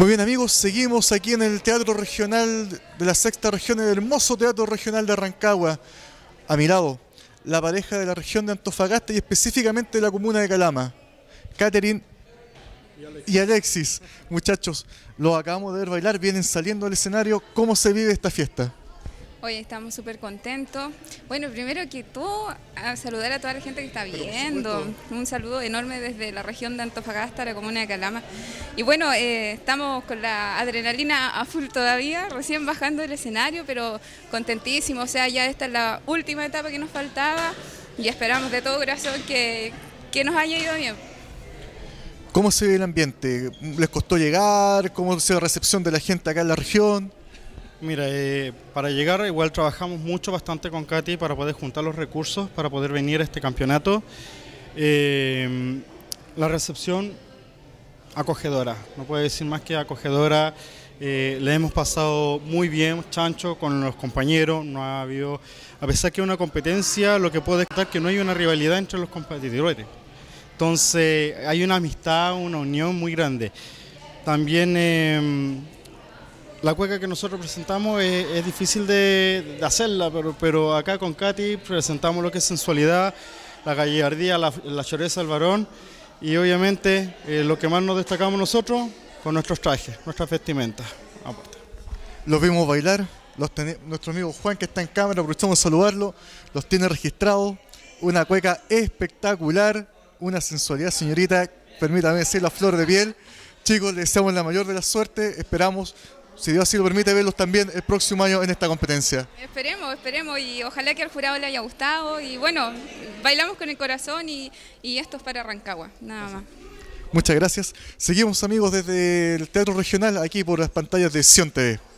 Muy bien amigos, seguimos aquí en el Teatro Regional de la Sexta Región, el hermoso Teatro Regional de Rancagua. A mi lado, la pareja de la región de Antofagasta y específicamente de la comuna de Calama, Catherine y Alexis. Muchachos, los acabamos de ver bailar, vienen saliendo al escenario. ¿Cómo se vive esta fiesta? Hoy estamos súper contentos. Bueno, primero que todo, a saludar a toda la gente que está viendo. Un saludo enorme desde la región de Antofagasta, la comuna de Calama. Y bueno, estamos con la adrenalina a full todavía, recién bajando del escenario, pero contentísimos. O sea, ya esta es la última etapa que nos faltaba y esperamos de todo corazón que nos haya ido bien. ¿Cómo se ve el ambiente? ¿Les costó llegar? ¿Cómo se ve la recepción de la gente acá en la región? Mira, para llegar igual trabajamos bastante con Katy para poder juntar los recursos para poder venir a este campeonato. La recepción acogedora, no puedo decir más que acogedora. Le hemos pasado muy bien, chancho, con los compañeros. No ha habido, a pesar que es una competencia, lo que puedo destacar es que no hay una rivalidad entre los competidores. Entonces hay una amistad, una unión muy grande. También la cueca que nosotros presentamos es difícil de hacerla, pero acá con Katy presentamos lo que es sensualidad, la gallardía, la choreza del varón y obviamente lo que más nos destacamos nosotros con nuestros trajes, nuestras vestimentas. Los vimos bailar, nuestro amigo Juan que está en cámara, aprovechamos de saludarlo, los tiene registrados, una cueca espectacular, una sensualidad, señorita, permítame decir, la flor de piel. Chicos, les deseamos la mayor de las suertes, esperamos, si Dios así lo permite, verlos también el próximo año en esta competencia. Esperemos y ojalá que al jurado le haya gustado y bueno, bailamos con el corazón y esto es para Rancagua, nada más. Muchas gracias. Seguimos amigos desde el Teatro Regional aquí por las pantallas de Sion TV.